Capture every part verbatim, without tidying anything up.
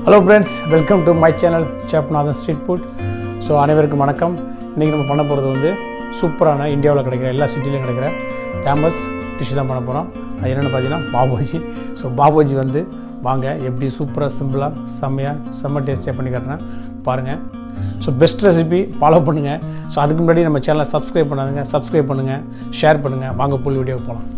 Hello friends, welcome to my channel Chef Nathan Street Food. So அனைவருக்கும் வணக்கம். இன்னைக்கு நம்ம பண்ண போறது வந்து சூப்பரான இந்தியாவுல கிடைக்கிற எல்லா சிட்டிலயும் கிடைக்கிற ஃபேமஸ் டிஷ் தான் பண்ண போறோம். அது என்னன்னு பாத்தீங்கன்னா பாபோஜி. ஸோ பாபோஜி வந்து வாங்க எப்படி சூப்பரா சிம்பிளா செம்மையா செம்ம டேஸ்டியா பண்ணி காட்டுறேன் பாருங்க. ஸோ பெஸ்ட் ரெசிபி ஃபாலோ பண்ணுங்க. ஸோ அதுக்கு முன்னாடி நம்ம சேனலை சப்ஸ்கிரைப் பண்ணாதுங்க, சப்ஸ்கிரைப் பண்ணுங்க, ஷேர் பண்ணுங்க. வாங்க ஃபுல் வீடியோ போகலாம்.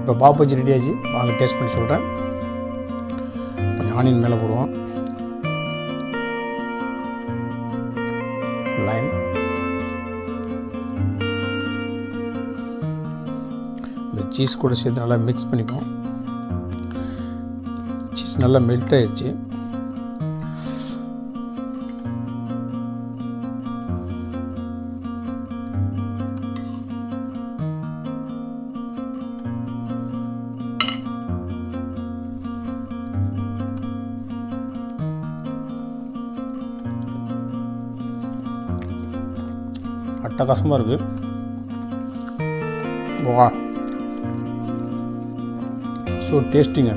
இப்போ பாவ் பஜ்ஜி ரெடி ஆச்சு, வாங்க டேஸ்ட் பண்ணி சொல்கிறேன். கொஞ்சம் ஆனியன் மேலே போடுவோம். லைன் இந்த சீஸ் கூட சேர்த்து நல்லா மிக்ஸ் பண்ணிப்போம். சீஸ் நல்லா மெல்ட் ஆயிடுச்சு. அட்டகாசமாக இருக்குது. வா, ஸோ டேஸ்டிங்க,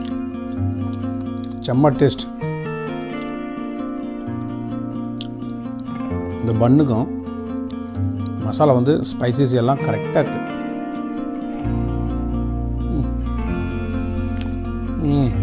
செம்ம டேஸ்ட். இந்த பன்னுக்கும் மசாலா வந்து ஸ்பைசஸ் எல்லாம் கரெக்டாக இருக்குது. ம்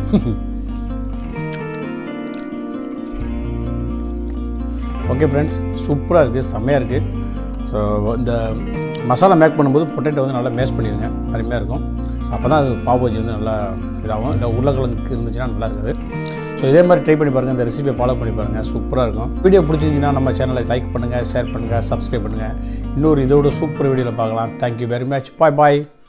ஓகே ஃப்ரெண்ட்ஸ், சூப்பராக இருக்குது, செம்மையாக இருக்குது. ஸோ இந்த மசாலா மேக் பண்ணும்போது பொட்டேட்டோ வந்து நல்லா மேஷ் பண்ணிடுங்க, அருமையாக இருக்கும். ஸோ அப்போ தான் அது பாவ் பஜ்ஜி வந்து நல்லா இதாகும். இல்லை உருளைக்கிழங்கு இருந்துச்சுன்னா நல்லா இருக்குது. ஸோ இதே மாதிரி ட்ரை பண்ணி பாருங்கள், இந்த ரெசிபியை ஃபாலோ பண்ணி பாருங்கள், சூப்பராக இருக்கும். வீடியோ பிடிச்சிருந்துச்சின்னா நம்ம சேனலை லைக் பண்ணுங்கள், ஷேர் பண்ணுங்கள், சப்ஸ்கிரைப் பண்ணுங்கள். இன்னொரு இதோட சூப்பர் வீடியோவில் பார்க்கலாம். Thank you very much. பாய் பாய்.